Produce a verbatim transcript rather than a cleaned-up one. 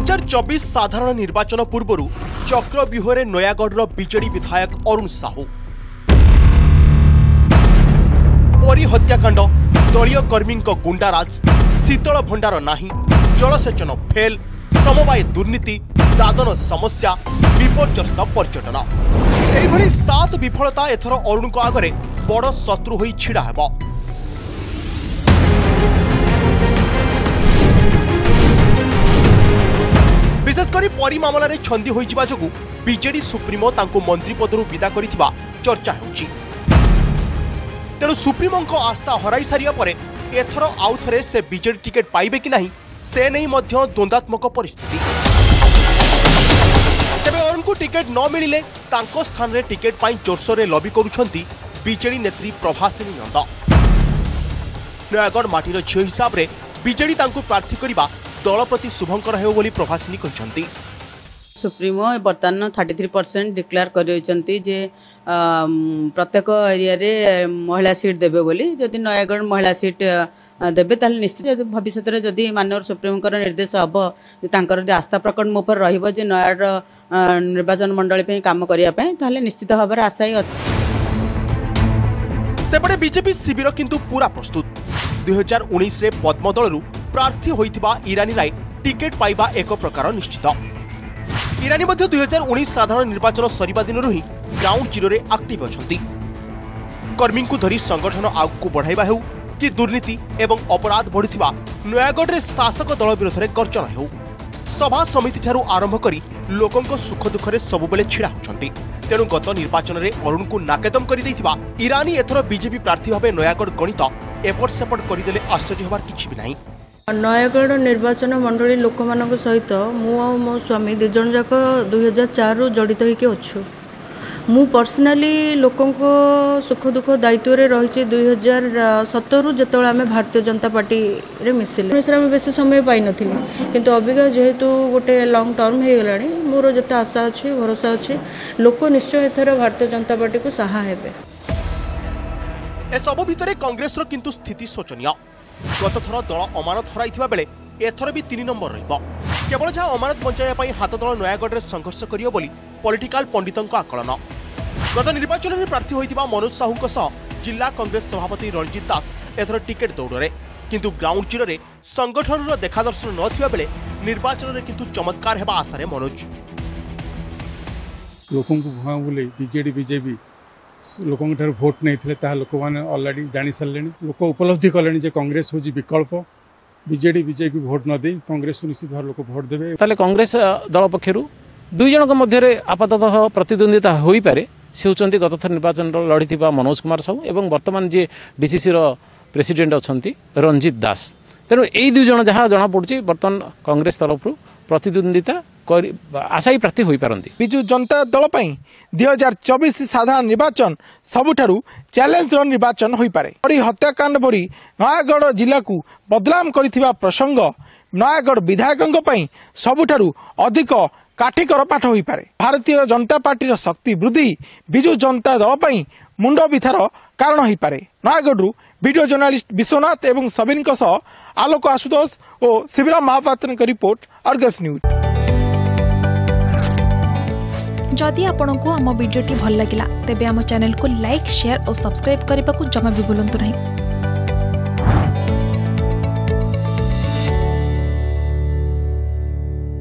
हजार चौबीस साधारण निर्वाचन पूर्व चक्रव्यूह नयागढ़ बीजेडी विधायक अरुण साहू परी हत्याकांड दलीय कर्मी गुंडाराज शीतल भंडार नाही जलसेचन फेल समवाय दुर्नीति दादन समस्या विपर्यस्त पर्यटन एभली सात विफलता एथर अरुण को आगरे बड़ शत्रु होई छिड़ा हेबो। विशेषकर परी मामला रे छंदी होई जिबा जगु बीजेडी सुप्रीमो तांको मंत्री पदरु विदा करिथिबा चर्चा होउची। तेणु सुप्रीमो को आस्था हराई सारिया परे एथर आउ थरे से बीजेडी टिकेट पाइबे कि नहीं से नहीं मध्य द्वंद्वात्मक परिस्थिति। तेबे अरुण को टिकेट न मिलिले तांको स्थान रे टिकेट पाई जोरसोर रे लॉबी करूछंती बीजेडी नेत्री प्रभासिनी नंद। नयागढ़ माटीर झील हिसाब रे बीजेडी तांको प्रार्थी करिबा दल प्रति शुभंकर हेउ बोली प्रभासिनी कहछंती। सुप्रीमो बर्तमान थर्टी थ्री परसेंट डिक्लेयर करते जे प्रत्येक एरिया रे महिला सीट देबे बोली जदि नयागढ़ महिला सीट देबे ताल निश्चित भविष्य रे जदि माननीय सुप्रीमो निर्देश हम तांकर आस्था प्रकट मो पर रहिबो जे नयागढ़ निर्वाचन मंडली पे काम करिया पे ताले निश्चित भाव आशा ही अछि। सेपटे बीजेपी शिविर किंतु पूरा प्रस्तुत। दुई हजार उन्नीस रे पद्मदलरू प्रार्थी होइथिबा इरानी राय टिकेट पाइबा एक प्रकार निश्चित। इरानी मध्य दुई हजार उन्नीस साधारण निर्वाचन सरिबा दिनरु ही ग्राउंड जीरो रे एक्टिव अछंती। कर्मी को धरी संगठन आगु बढ़ाइबा हेउ कि दुर्नीति एवं अपराध बढ़िथिबा नयागढ़ रे शासक दल विरोध रे गर्जन हेउ सभा समिति ठारू आरंभ करी लोकंको सुख दुख रे सब बेले छिड़ा होछंती। तेणु गत निर्वाचन रे अरुण को नाकेदम करि दैथिबा इरानी एथर बीजेपी प्रार्थी भाबे नयागढ़ गणित एपट सेपट करिदेले आश्चर्य होबार किछि भी नाही। नयागढ़ निर्वाचन मंडली लोक मान सहित मु आ मो स्वामी दु जन जाक दुई हजार चार रु जड़ित होइके अच्छु। मु पर्सनाली लोकों को सुख दुख दायित्व रे रही दुई हजार सतर जो आम भारतीय जनता पार्टी रे मिसिले आम बेस समय पाई नथिली किंतु अबिका जेहेतु गोटे लॉन्ग टर्म हो गलानी मोर जते आशा अच्छी भरोसा अच्छी लोक निश्चय एथर भारतीय जनता पार्टी को सहा हेबे। ए सब भितरे कांग्रेस रो किंतु स्थिति शोचनीय। गत थर दल अमानत हराइथिबा बेले एथर भी तीन नंबर रहिबो। केवल जहाँ अमानत बंचाइया पई हाथ दल नयागढ़ रे संघर्ष करियो बोली पॉलिटिकल पंडितों आकलन। गत निर्वाचन में प्रार्थी होइथिबा मनोज साहू सह जिला कांग्रेस सभापति रंजीत दास एथर टिकेट दौड़े किंतु ग्राउंड जीरो रे संगठन रो देखा दर्शन नथिबा बेले निर्वाचन में किंतु चमत्कार हेबा आशा रे मनोज लोकों को भुआ बोले बीजेडी बीजेपी लोकों ठार भोट नहीं ता लोक मैंने अलरेडी जानी सारे लोक उपलब्धि कले जे कांग्रेस हूँ विकल्प बीजेडी बीजेपी भोट न दे कांग्रेस को निश्चित भाव लोक भोट देवे। ताले कांग्रेस दल पक्षर दुई जन मध्य आपाततः प्रतिद्वंदिता हो पारे से होती गत थर निर्वाचन लड़ी मनोज कुमार साहू और बर्तमान जी डीसीसी प्रेसिडेंट अच्छा रंजीत दास। तेणु यही दुई जन जहाँ जना पड़ी बर्तमान कांग्रेस तरफ प्रतिद्वंदिता आशायी प्रार्थी हो पारती। बिजु जनता दल दुई हजार चौबीस साधारण निर्वाचन सबुठारु चैलेंज निर्वाचन हो पारे। परी हत्याकांड भरी नयागढ़ जिला को बदनाम करिथिबा प्रसंग नयागढ़ विधायकों सबुठारु अधिक काठिकर पाठ हो पारे। भारतीय जनता पार्टी शक्ति वृद्धि बिजु जनता दल पर मुंड बिथार कारण हो पारे। नयागढ़ वीडियो जर्नालिस्ट विश्वनाथ एवं सबिन आलोक आशुतोष और शिवराम महापात्र की रिपोर्ट अर्गस न्यूज। जदि आपंक आम भिडी भल लगा तेब आम चैनल को लाइक शेयर और सब्सक्राइब करने को जमा भी भूलु नहीं।